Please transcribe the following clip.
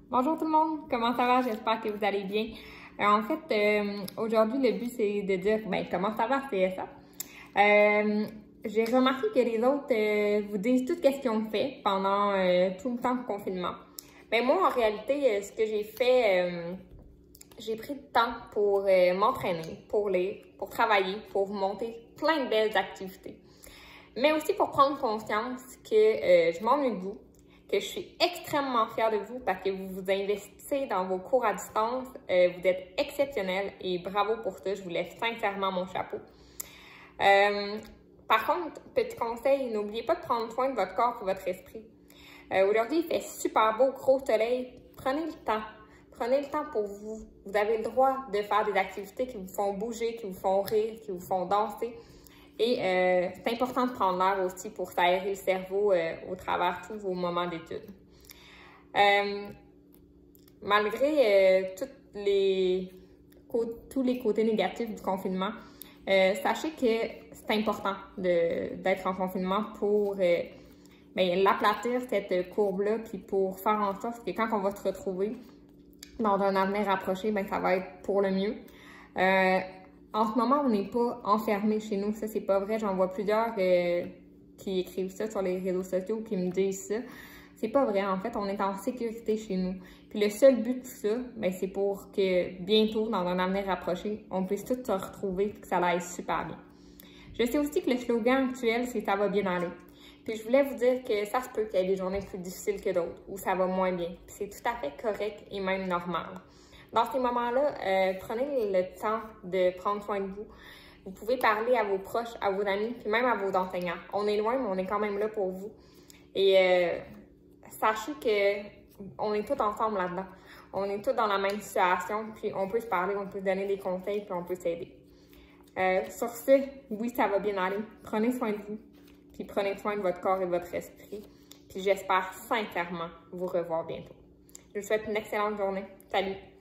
Bonjour tout le monde, comment ça va? J'espère que vous allez bien. Aujourd'hui, le but, c'est de dire comment ça va, CSA. J'ai remarqué que les autres vous disent tout ce qu'ils ont fait pendant tout le temps de confinement. Moi, en réalité, ce que j'ai fait, j'ai pris du temps pour m'entraîner, pour lire, pour travailler, pour vous monter plein de belles activités. Mais aussi pour prendre conscience que je m'ennuie de vous, que je suis extrêmement fière de vous parce que vous vous investissez dans vos cours à distance. Vous êtes exceptionnels et bravo pour ça. Je vous lève sincèrement mon chapeau. Par contre, petit conseil, n'oubliez pas de prendre soin de votre corps et de votre esprit. Aujourd'hui, il fait super beau, gros soleil. Prenez le temps. Prenez le temps pour vous. Vous avez le droit de faire des activités qui vous font bouger, qui vous font rire, qui vous font danser. Et c'est important de prendre l'air aussi pour s'aérer le cerveau au travers de tous vos moments d'études. Malgré tous les côtés négatifs du confinement, sachez que c'est important d'être en confinement pour l'aplatir, cette courbe-là, puis pour faire en sorte que quand on va se retrouver dans un avenir rapproché, ça va être pour le mieux. En ce moment, on n'est pas enfermé chez nous. Ça, c'est pas vrai. J'en vois plusieurs qui écrivent ça sur les réseaux sociaux, qui me disent ça. C'est pas vrai. En fait, on est en sécurité chez nous. Puis le seul but de tout ça, c'est pour que bientôt, dans un avenir rapproché, on puisse tous se retrouver et que ça aille super bien. Je sais aussi que le slogan actuel, c'est « ça va bien aller ». Puis je voulais vous dire que ça se peut qu'il y ait des journées plus difficiles que d'autres, où ça va moins bien. Puis c'est tout à fait correct et même normal. Dans ces moments-là, prenez le temps de prendre soin de vous. Vous pouvez parler à vos proches, à vos amis, puis même à vos enseignants. On est loin, mais on est quand même là pour vous. Et sachez qu'on est tous ensemble là-dedans. On est tous dans la même situation, puis on peut se parler, on peut se donner des conseils, puis on peut s'aider. Sur ce, oui, ça va bien aller. Prenez soin de vous, puis prenez soin de votre corps et de votre esprit. Puis j'espère sincèrement vous revoir bientôt. Je vous souhaite une excellente journée. Salut!